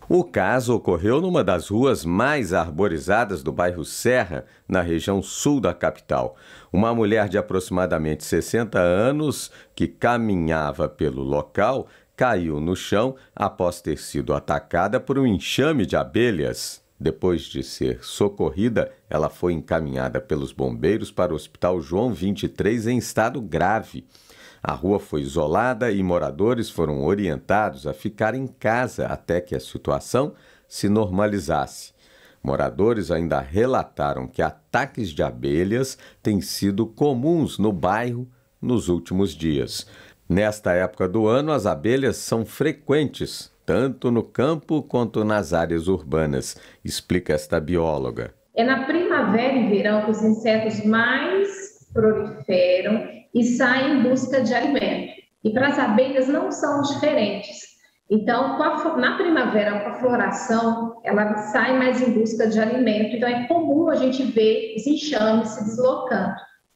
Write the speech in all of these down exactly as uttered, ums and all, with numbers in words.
O caso ocorreu numa das ruas mais arborizadas do bairro Serra, na região sul da capital. Uma mulher de aproximadamente sessenta anos, que caminhava pelo local, caiu no chão após ter sido atacada por um enxame de abelhas. Depois de ser socorrida, ela foi encaminhada pelos bombeiros para o Hospital João vinte e três em estado grave. A rua foi isolada e moradores foram orientados a ficar em casa até que a situação se normalizasse. Moradores ainda relataram que ataques de abelhas têm sido comuns no bairro nos últimos dias. Nesta época do ano, as abelhas são frequentes, tanto no campo quanto nas áreas urbanas, explica esta bióloga. É na primavera e verão que os insetos mais proliferam e saem em busca de alimento. E para as abelhas não são diferentes. Então, na primavera, com a floração, ela sai mais em busca de alimento. Então, é comum a gente ver os enxames se deslocando.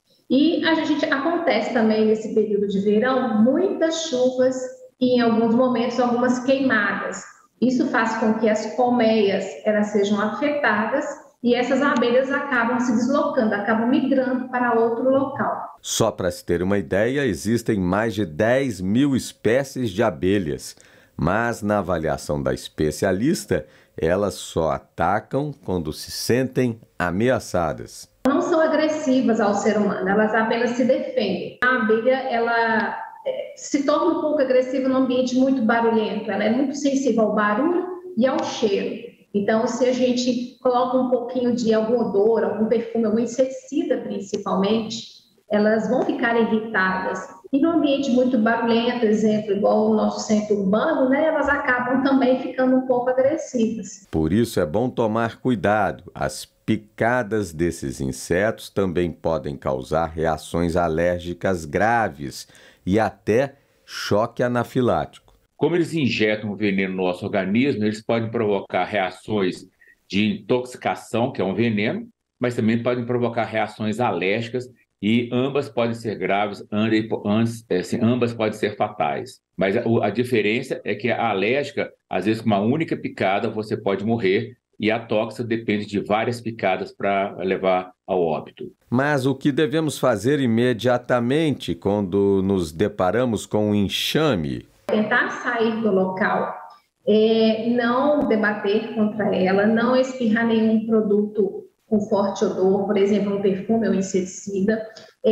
E a gente acontece também nesse período de verão muitas chuvas e, em alguns momentos, algumas queimadas. Isso faz com que as colmeias elas sejam afetadas e essas abelhas acabam se deslocando, acabam migrando para outro local. Só para se ter uma ideia, existem mais de dez mil espécies de abelhas, mas na avaliação da especialista, elas só atacam quando se sentem ameaçadas. Não são agressivas ao ser humano, elas apenas se defendem. A abelha, ela se torna um pouco agressiva no ambiente muito barulhento, ela é muito sensível ao barulho e ao cheiro. Então, se a gente coloca um pouquinho de algum odor, algum perfume, algum inseticida principalmente, elas vão ficar irritadas. E no ambiente muito barulhento, exemplo, igual o nosso centro urbano, né, elas acabam também ficando um pouco agressivas. Por isso é bom tomar cuidado. As picadas desses insetos também podem causar reações alérgicas graves e até choque anafilático. Como eles injetam o veneno no nosso organismo, eles podem provocar reações de intoxicação, que é um veneno, mas também podem provocar reações alérgicas e ambas podem ser graves, assim, ambas podem ser fatais. Mas a, a diferença é que a alérgica, às vezes com uma única picada você pode morrer e a tóxica depende de várias picadas para levar ao óbito. Mas o que devemos fazer imediatamente quando nos deparamos com um enxame? Tentar sair do local, é, não debater contra ela, não espirrar nenhum produto com forte odor, por exemplo, um perfume ou inseticida,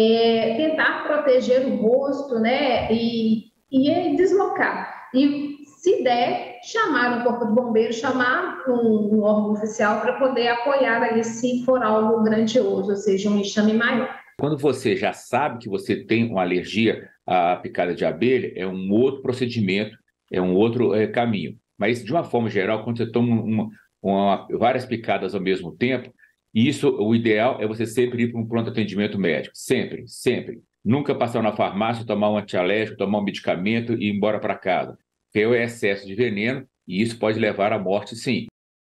é, tentar proteger o rosto, né, e, e deslocar. E, se der, chamar o corpo de bombeiro, chamar um, um órgão oficial para poder apoiar ali se for algo grandioso, ou seja, um enxame maior. Quando você já sabe que você tem uma alergia à picada de abelha, é um outro procedimento, é um outro é, caminho. Mas, de uma forma geral, quando você toma uma, uma, várias picadas ao mesmo tempo, isso, o ideal é você sempre ir para um pronto atendimento médico. Sempre, sempre. Nunca passar na farmácia, tomar um antialérgico, tomar um medicamento e ir embora para casa. Porque é o excesso de veneno e isso pode levar à morte, sim.